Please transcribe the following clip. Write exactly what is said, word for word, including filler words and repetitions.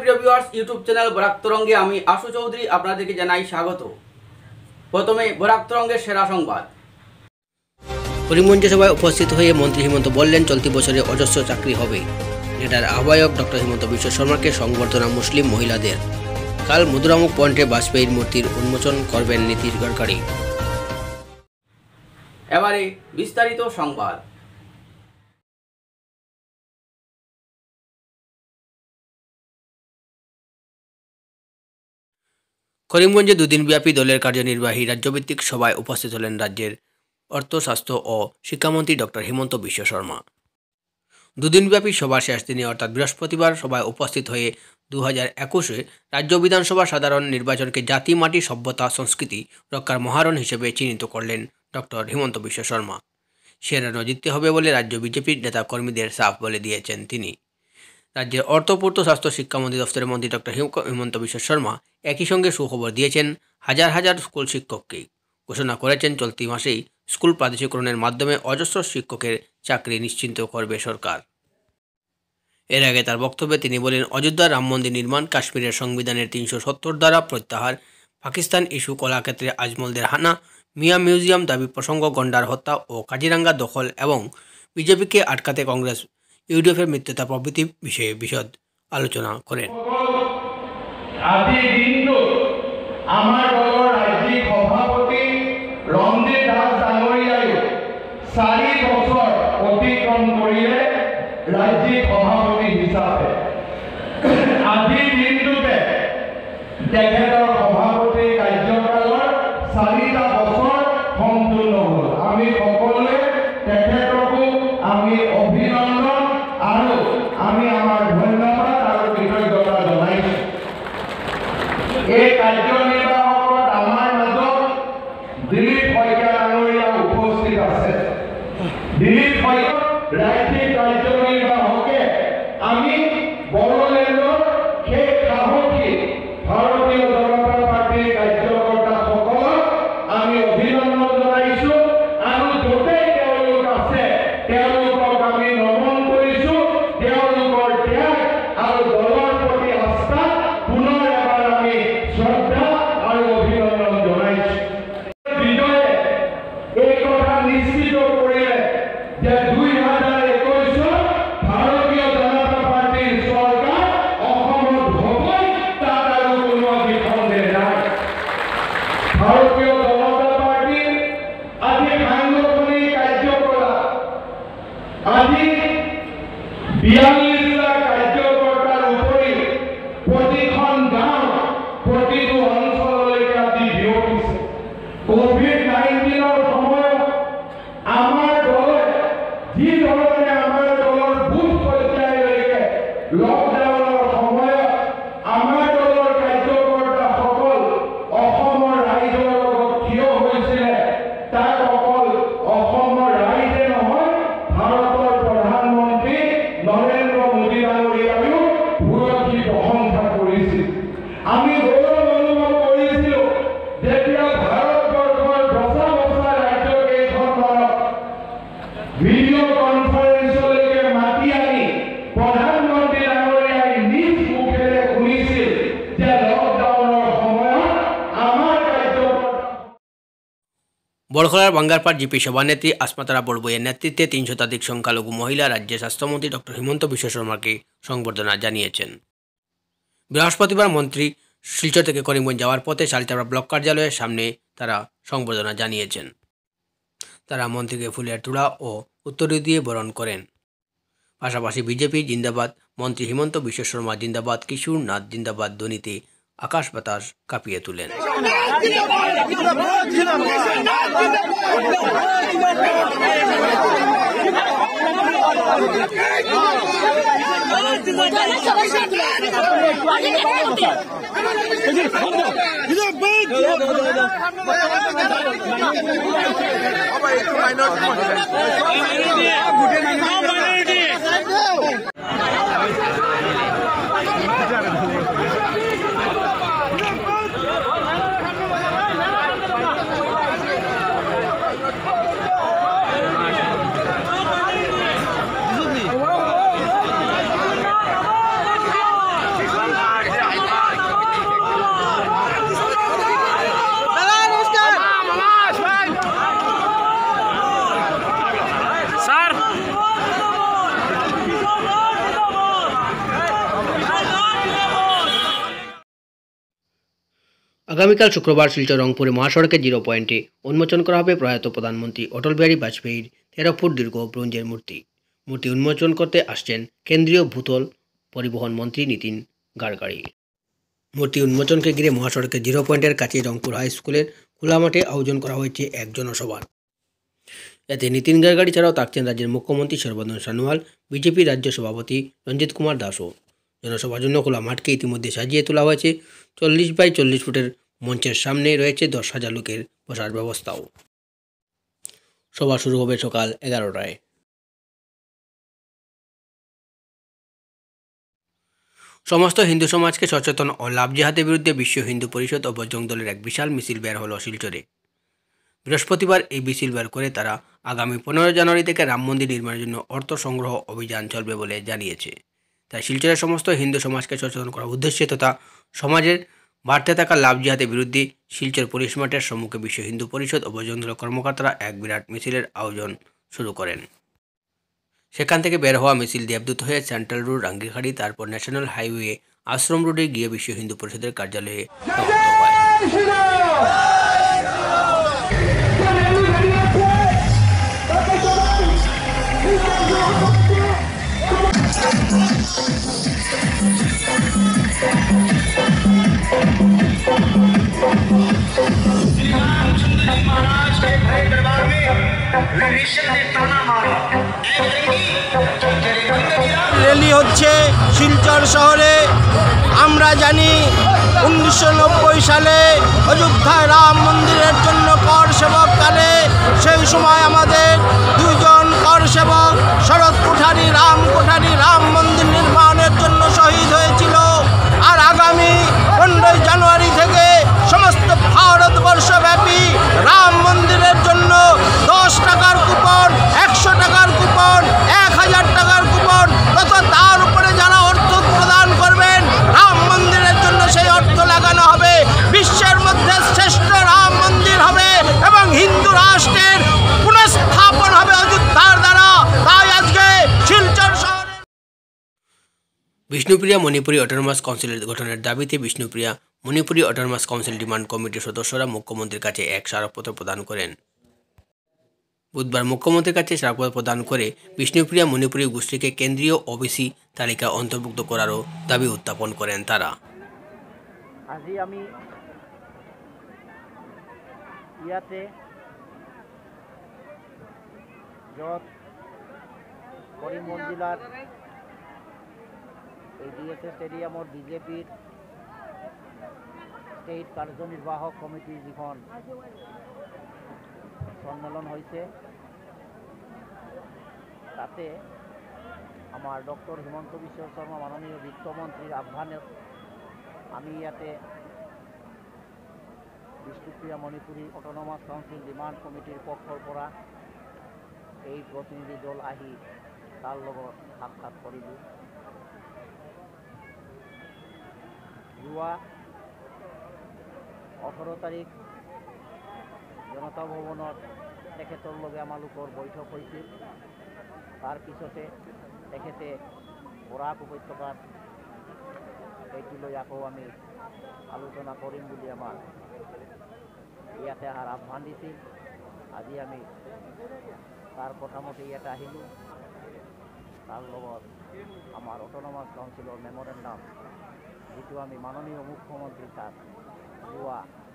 প্রিয় viewers, YouTube channel Barak তরঙ্গে আমি আশু চৌধুরী আপনাদেরকে জানাই স্বাগত। প্রথমে বরাক তরঙ্গের সেরা সংবাদ। করিমগঞ্জ সভায় উপস্থিত হয়ে মন্ত্রী হিমন্ত বললেন, চলতি বছরে অজস্র চাকরি হবে। নেটার আহ্বায়ক ডক্টর হিমন্ত বিশ্ব শর্মাকে সংবর্ধনা মুসলিম মহিলাদের। কাল মধুরামুখ পয়েন্টে বাজপেয়ীর মূর্তির উন্মোচন করবেন নীতিশ গডকরি। এবারে বিস্তারিত সংবাদ। করিমগঞ্জে দুদিনব্যাপী দলের কার্যনির্বাহী রাজ্যভিত্তিক সভায় উপস্থিত হলেন রাজ্যের অর্থ, স্বাস্থ্য ও শিক্ষামন্ত্রী ডক্টর হিমন্ত বিশ্ব শর্মা। দুদিনব্যাপী সভা শেষ দিনে অর্থাৎ বৃহস্পতিবার সভায় উপস্থিত হয়ে দু হাজার একুশে রাজ্য বিধানসভা সাধারণ নির্বাচনকে জাতি, মাটি, সভ্যতা, সংস্কৃতি রক্ষার মহারণ হিসেবে চিহ্নিত করলেন ডক্টর হিমন্ত বিশ্ব শর্মা। সেরা জিততে হবে বলে রাজ্য বিজেপির নেতা কর্মীদের সাফ বলে দিয়েছেন তিনি। রাজ্যের অর্থ, পূর্ত, স্বাস্থ্য, শিক্ষামন্ত্রী দফতরের মন্ত্রী ডক্টর হিমন্ত বিশ্ব শর্মা একই সঙ্গে সুখবর দিয়েছেন হাজার হাজার স্কুল শিক্ষককে। ঘোষণা করেছেন, চলতি মাসেই স্কুল প্রাদেশিকরণের মাধ্যমে অজস্র শিক্ষকের চাকরি নিশ্চিন্ত করবে সরকার। এর আগে তার বক্তব্যে তিনি বলেন, অযোধ্যার রাম মন্দির নির্মাণ, কাশ্মীরের সংবিধানের তিনশো সত্তর দ্বারা প্রত্যাহার, পাকিস্তান ইস্যু, কলাক্ষেত্রে আজমলদের হানা, মিয়া মিউজিয়াম দাবি প্রসঙ্গ, গন্ডার হত্যা ও কাজিরাঙ্গা দখল এবং বিজেপিকে আটকাতে কংগ্রেস ইউডিএফের মিত্রতা প্রভৃতি বিষয়ে বিশদ আলোচনা করেন। আজি দিনটো আমাৰ দলৰ ৰাজ্যিক সভাপতি ৰঞ্জিত দাস ডাঙৰীয়াই চাৰি বছৰ অতিক্ৰম কৰিলে ৰাজ্যিক সভাপতি হিচাপে। আজি দিনটোতে তেখেতৰ সভাপতি কাৰ্যকালৰ চাৰিটা বছৰ সম্পূৰ্ণ হ'ল। আমি সকলোৱে তেখেতকো আমি অভিনন্দন আৰু আমি আমাৰ ধন্যবাদ আৰু কৃতজ্ঞতা জনাইছোঁ। এই কাৰ্যনিৰ্বাহকত আমাৰ মাজত দিলীপ শইকীয়া ডাঙৰীয়া উপস্থিত আছে। দিলীপ শইকীয়া ৰাজ্যিক কাৰ্যনিৰ্বাহকে আমি বড়োলেণ্ডৰ সেই সাহসী ভাৰতীয় জনতা পাৰ্টীৰ কাৰ্যকৰ্তাসকলক আমি অভিনন্দন জনাইছোঁ আৰু য'তেই তেওঁলোক আছে তেওঁলোকক আমি নমন কৰিছোঁ। তেওঁলোকৰ ত্যাগ আৰু দলৰ প্ৰতি আস্থা পুনৰ এবাৰ আমি শ্ৰদ্ধা আৰু অভিনন্দন জনাইছোঁ। বিজয়ে এই কথা নিশ্চিত কৰিলে যে দুই হাজাৰ একৈশত ভাৰতীয় জনতা পাৰ্টীৰ চৰকাৰ অসমত হ'বই, তাত আৰু কোনো সন্দেহ নাই। ভাৰতীয় জনতা পাৰ্টীৰ আজি সাংগঠনিক কাৰ্যকলাপ, আজি বিয়াল্লিছটা কাৰ্যকৰ্তাৰ উপৰিও প্ৰতিখন গাঁও, প্ৰতিটো অঞ্চললৈকে আজি বিয়পিছে। কোভিড নাইণ্টিনৰ সময়ত আমাৰ দলে যি ধৰণে আমাৰ দলৰ বুথ পৰ্যায়লৈকে লকডাউনৰ সময়ত আমাৰ দলৰ কাৰ্যকৰ্তাসকল অসমৰ ৰাইজৰ লগত থিয় হৈছিলে, তাক অকল অসমৰ ৰাইজে নহয়, ভাৰতৰ প্ৰধানমন্ত্ৰী নৰেন্দ্ৰ মোদী ডাঙৰীয়াইও ভূয়সী প্ৰশংসা কৰিছিল। আমি গৌৰৱ অনুভৱ কৰিছিলোঁ যেতিয়া ভাৰতবৰ্ষৰ বছা বছা ৰাজ্যকেইখনক ভিডিঅ' কনফাৰেন্সলৈকে মাতি আনি প্ৰধানমন্ত্ৰী ডাঙৰীয়াই নিজ মুখেৰে শুনিছিল যে লকডাউনৰ সময়ত আমাৰ কাৰ্যকৰ্তা। বড়খলার বাঙ্গারপাড় জিপি সভানেত্রী আসমাতারা বড়বইয়ের নেতৃত্বে তিন শতাধিক সংখ্যালঘু মহিলা রাজ্যের স্বাস্থ্যমন্ত্রী ডক্টর হিমন্ত বিশ্ব শর্মাকে সংবর্ধনা জানিয়েছেন। বৃহস্পতিবার মন্ত্রী শিলচর থেকে করিমগঞ্জ যাওয়ার পথে শালচাপড়া ব্লক কার্যালয়ের সামনে তারা সংবর্ধনা জানিয়েছেন। তারা মন্ত্রীকে ফুলের তোড়া ও উত্তরীয় দিয়ে বরণ করেন। পাশাপাশি বিজেপি জিন্দাবাদ, মন্ত্রী হিমন্ত বিশ্ব শর্মা জিন্দাবাদ, কিশোর নাথ জিন্দাবাদ ধ্বনিতে আকাশ বাতাস কাঁপিয়ে তোলেন। আগামীকাল শুক্রবার শিলচর রংপুরে মহাসড়কের জিরো পয়েন্টে উন্মোচন করা হবে প্রয়াত প্রধানমন্ত্রী অটল বিহারী বাজপেয়ীর তেরো ফুট দীর্ঘ ব্রোঞ্জের মূর্তি। মূর্তি উন্মোচন করতে আসছেন কেন্দ্রীয় ভূতল পরিবহন মন্ত্রী নীতিন গাডকারি। মূর্তি উন্মোচনকে ঘিরে মহাসড়কের জিরো পয়েন্টের কাছে রংপুর হাই স্কুলের খোলা মাঠে আয়োজন করা হয়েছে এক জনসভার। এতে নীতিন গাডকারি ছাড়াও থাকছেন রাজ্যের মুখ্যমন্ত্রী সর্বানন্দ সোনোয়াল, বিজেপি রাজ্য সভাপতি রঞ্জিত কুমার দাসও। জনসভার জন্য খোলা মাঠকে ইতিমধ্যে সাজিয়ে তোলা হয়েছে। চল্লিশ বাই চল্লিশ ফুটের মঞ্চের সামনে রয়েছে দশ হাজার লোকের বসার ব্যবস্থাও। সভা শুরু হবে সকাল এগারোটায়। সমস্ত হিন্দু সমাজকে সচেতন ও লাভ জিহাদের বিরুদ্ধে বিশ্ব হিন্দু পরিষদ ও বজরং দলের এক বিশাল মিছিল বের হলো শিলচরে। বৃহস্পতিবার এই মিছিল বের করে তারা আগামী পনেরো জানুয়ারি থেকে রাম মন্দির নির্মাণের জন্য অর্থ সংগ্রহ অভিযান চলবে বলে জানিয়েছে। তাই শিলচরের সমস্ত হিন্দু সমাজকে সচেতন করার উদ্দেশ্যে তথা সমাজের বাড়তে থাকা লাভ জিহাদের বিরুদ্ধে শিলচর পুলিশ মাঠের সম্মুখে বিশ্ব হিন্দু পরিষদ ও বজরং দলের কর্মকর্তারা এক বিরাট মিছিলের আয়োজন শুরু করেন। সেখান থেকে বের হওয়া মিছিল দেবদূত হয়ে সেন্ট্রাল রোড রাঙ্গিখাড়ি, তারপর ন্যাশনাল হাইওয়ে আশ্রম রোডে গিয়ে বিশ্ব হিন্দু পরিষদের কার্যালয়ে সমাপ্ত হয়। র্যালি হচ্ছে শিলচর শহরে। আমরা জানি উনিশশো নব্বই সালে অযোধ্যায় রাম মন্দিরের জন্য কর সেবক কালে সেই সময় আমাদের দুইজন কর সেবক শরৎ কোঠারি, রাম কোঠারি রাম মন্দির নির্মাণের জন্য শহীদ হয়েছিল। আর আগামী পনেরোই জানুয়ারি থেকে সমস্ত ভারতবর্ষব্যাপী রাম মন্দিরের জন্য দশ টাকার কুপন, একশো টাকার কুপন, এক হাজার টাকার কুপন তথা তার উপরে যারা অর্থ প্রদান করবেন রাম মন্দিরের জন্য সেই অর্থ লাগানো হবে। বিশ্বের মধ্যে শ্রেষ্ঠ রাম মন্দির হবে এবং হিন্দু রাষ্ট্রের পুনঃস্থাপন হবে অযোধ্যার দ্বারা। তাই আজকে শিলচর শহরে বিষ্ণুপ্রিয়া মণিপুরী অটোনমাস কাউন্সিলের গঠনের দাবিতে Bishnupriya Manipuri autonomous council demand কমিটির সদস্যরা মুখ্যমন্ত্রীর কাছে এক স্মারকপত্র প্রদান করেন। বুধবার মুখ্যমন্ত্রীর কাছে স্মারকপত্র প্রদান করে বিষ্ণুপ্রিয়া মণিপুরী গোষ্ঠীকে কেন্দ্রীয় ওবিসি তালিকা অন্তর্ভুক্ত করারও দাবি উত্থাপন করেন তারা। আজি আমি ইয়াতে যত কৰিমগঞ্জ জিলাৰ এই ডি এছ এ ষ্টেডিয়ামত বিজেপিৰ ষ্টেট কাৰ্যনিৰ্বাহক কমিটিৰ যিখন সন্মেলন হৈছে তাতে আমাৰ ডক্টৰ হিমন্ত বিশ্ব শৰ্মা মাননীয় বিত্তমন্ত্ৰীৰ আহ্বানত আমি ইয়াতে Bishnupriya Manipuri autonomous council demand কমিটিৰ পক্ষৰ পৰা এই প্ৰতিনিধি দল আহি তাৰ লগত সাক্ষাৎ কৰিলোঁ। যোৱা ওঠৰ তাৰিখ জনতা ভৱনত তেখেতৰ লগে আমালোকৰ বৈঠক হৈছিল। তাৰপিছতে তেখেতে বৰাক উপত্যকাত এইটো লৈ আকৌ আমি আলোচনা কৰিম বুলি আমাৰ ইয়াতে অহাৰ আহ্বান দিছিল। আজি আমি তাৰ কথামতে ইয়াতে আহিলোঁ। তাৰ লগত আমাৰ অটোনমাস কাউন্সিলৰ মেমৰেণ্ডাম যিটো আমি মাননীয় মুখ্যমন্ত্ৰী তাত যোৱা